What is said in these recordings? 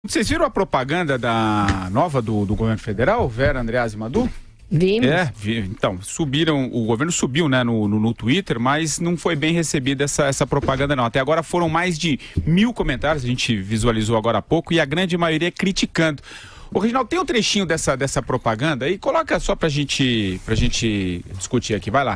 Vocês viram a propaganda da nova do governo federal, Vera, Andreasa e Madu? Vimos. Então, o governo subiu, né, no Twitter, mas não foi bem recebida essa propaganda não. Até agora foram mais de 1000 comentários, a gente visualizou agora há pouco, e a grande maioria criticando. Ô, Reginaldo, tem um trechinho dessa propaganda aí? Coloca só pra gente discutir aqui, vai lá.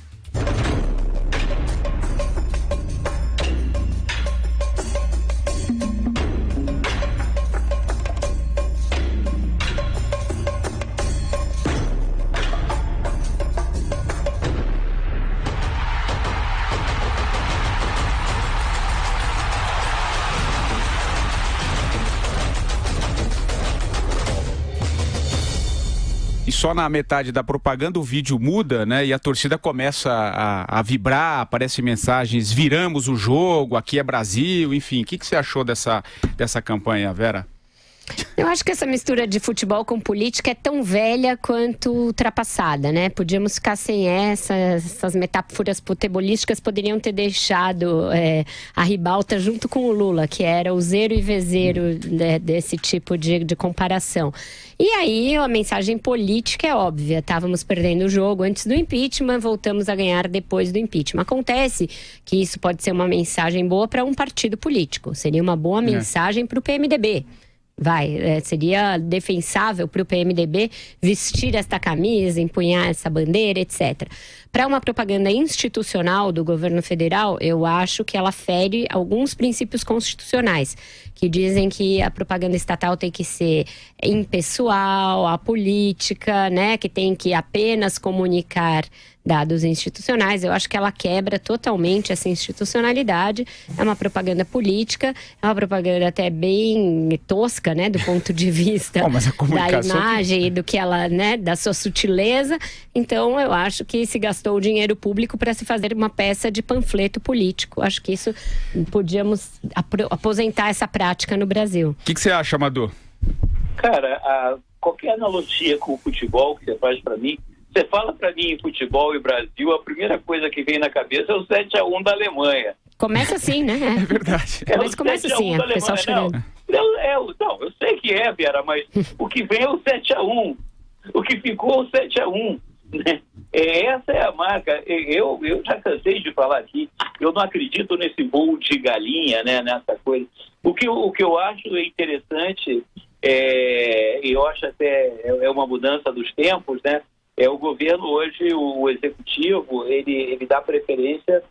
E só na metade da propaganda o vídeo muda, né? E a torcida começa a vibrar, aparecem mensagens, viramos o jogo, aqui é Brasil, enfim. O que você achou dessa campanha, Vera? Eu acho que essa mistura de futebol com política é tão velha quanto ultrapassada, né? Podíamos ficar sem essas metáforas futebolísticas poderiam ter deixado a ribalta junto com o Lula, que era o zero e vezeiro, né, desse tipo de comparação. E aí a mensagem política é óbvia, estávamos perdendo o jogo antes do impeachment, voltamos a ganhar depois do impeachment. Acontece que isso pode ser uma mensagem boa para um partido político, seria uma boa mensagem para o PMDB. Seria defensável para o PMDB vestir esta camisa, empunhar essa bandeira, etc. Para uma propaganda institucional do governo federal, eu acho que ela fere alguns princípios constitucionais, que dizem que a propaganda estatal tem que ser impessoal, apolítica, né, que tem que apenas comunicar dados institucionais. Eu acho que ela quebra totalmente essa institucionalidade. É uma propaganda política, é uma propaganda até bem tosca, né, do ponto de vista da imagem e do que ela, né, da sua sutileza. Então, eu acho que se gastou o dinheiro público para se fazer uma peça de panfleto político. Acho que isso podíamos aposentar essa prática no Brasil. O que você acha, Madu? Cara, qualquer analogia com o futebol que você faz para mim, você fala para mim em futebol e Brasil, a primeira coisa que vem na cabeça é o 7-1 da Alemanha. Começa assim, né? É verdade. Mas começa assim, o pessoal chorando. Não, eu sei que é, Vera, mas o que vem é o 7-1. O que ficou é o 7-1. Né? Essa é a marca. Eu já cansei de falar aqui, eu não acredito nesse voo de galinha, né, nessa coisa. O que eu acho interessante, eu acho até uma mudança dos tempos, né? O governo hoje, o executivo, ele dá preferência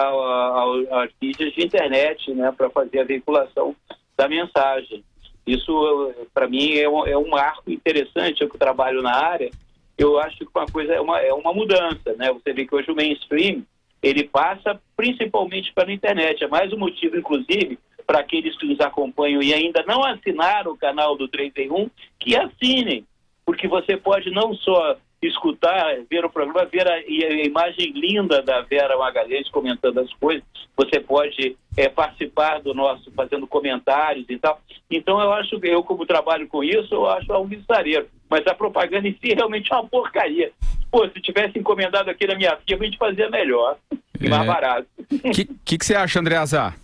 às mídias de internet, né, para fazer a veiculação da mensagem. Isso, para mim, é um marco interessante. Eu que trabalho na área, eu acho que uma coisa é uma mudança, né? Você vê que hoje o mainstream, ele passa principalmente pela internet. É mais um motivo, inclusive, para aqueles que nos acompanham e ainda não assinaram o canal do 3 em 1, que assinem, porque você pode não só escutar, ver o programa, ver a imagem linda da Vera Magalhães comentando as coisas, você pode participar do nosso, fazendo comentários e tal. Então eu como trabalho com isso, eu acho um mistareiro. Mas a propaganda em si realmente é uma porcaria. Pô, se tivesse encomendado aqui na minha firma, a gente fazia melhor e mais barato. O que você acha, Andreasa?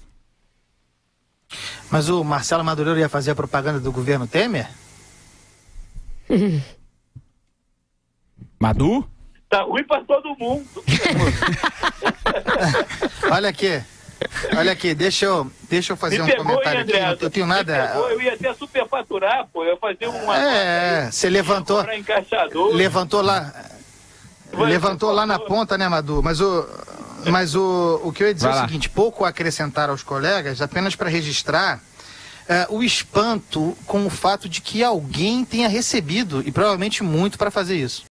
Mas o Marcelo Madureira ia fazer a propaganda do governo Temer? Madu? Tá ruim pra todo mundo. Olha aqui, deixa eu fazer um comentário aqui. Eu tenho nada. Eu ia até superfaturar, pô. Eu ia fazer uma. Você levantou lá na ponta, né, Madu? Mas o que eu ia dizer é o seguinte: pouco a acrescentar aos colegas, apenas para registrar o espanto com o fato de que alguém tenha recebido, e provavelmente muito, para fazer isso.